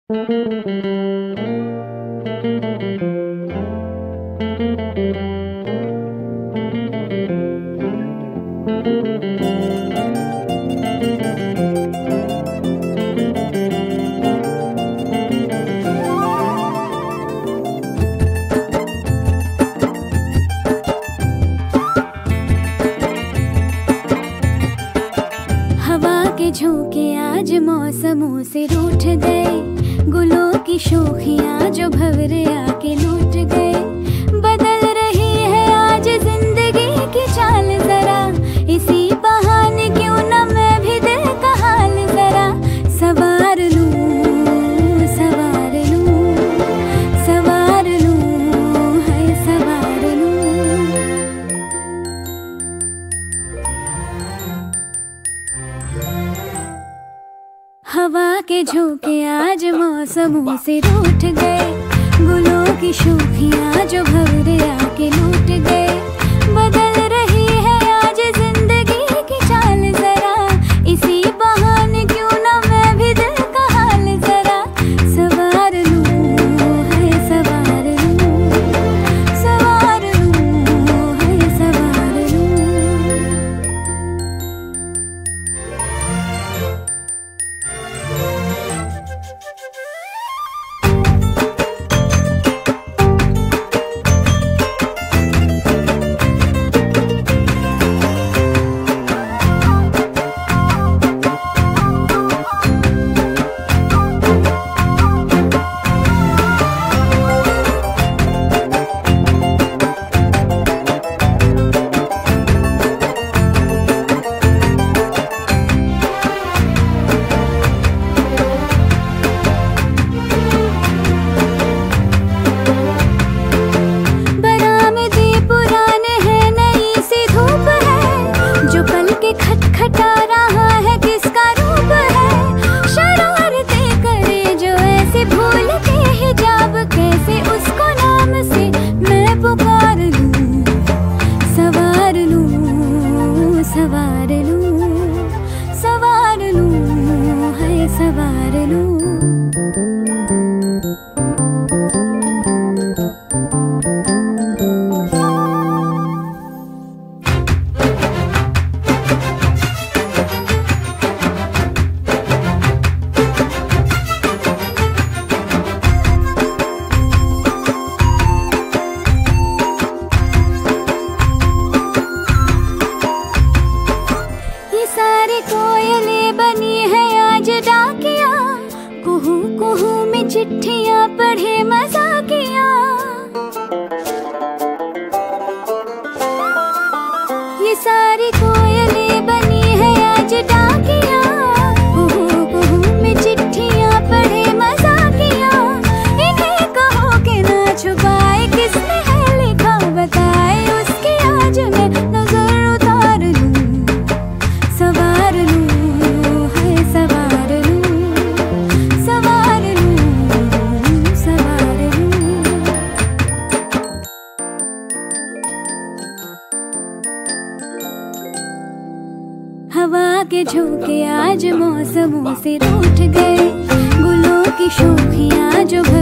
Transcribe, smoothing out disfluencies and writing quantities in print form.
हवा के झोंके आज मौसमों से रूठ गए, गुलों की शोखियां जो भंवरे आके लूट गए। बदल रही है आज जिंदगी की चाल जरा, इसी बहाने क्यों न मैं भी दिल का हाल जरा सवार लूं, सवार लूं, सवार लूं, है सवार लूं। हवा के झोंके आज मौसमों से रूठ गए, गुलों की शोखियां जो भंवरे आके लूट गए। बदल रही है आज जिंदगी की चाल जरा, इसी बहाने क्यों न मैं भी दिल का हाल जरा सवार लूं, है सवार लूं, सवार लूं, है सवार लूं। खटखटा रहा है किसका रूप है, शरारतें करे जो ऐसे भूल के हिजाब, कैसे उसको नाम से मैं पुकार लूं, सवार लूं, सवार लूं, सवार लूं, है सवार लूं। सारी कोयलें बनी है आज डाकिया, कुहू कुहू में चिट्ठियां पढ़े मजाकिया। ये सारी कोयलें बनी है आज डाकिया, कुहू कुहू में चिट्ठियां पढ़े मजाकिया। इन्हें कहो कि ना छुपाए किसने है लिखा, बताए उसकी आज मैं नजर उतार लूं, सवार लूं, है सवार लूं, सवार लूं, सवार लूं। हवा के झोंके आज मौसमों से रूठ गए, गुलों की शोखियां जो